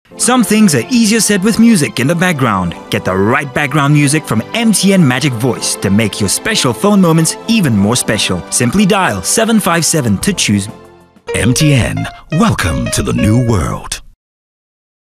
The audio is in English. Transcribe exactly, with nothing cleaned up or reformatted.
Some things are easier said with music in the background. Get the right background music from M T N Magic Voice to make your special phone moments even more special. Simply dial seven five seven to choose. M T N, welcome to the new world.